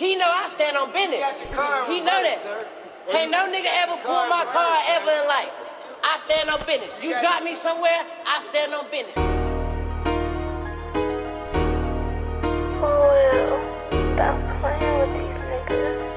He know I stand on business. He know that. Ain't no nigga ever pulled my car ever in life. I stand on business. You drop me somewhere, I stand on business. Reuel, stop playing with these niggas.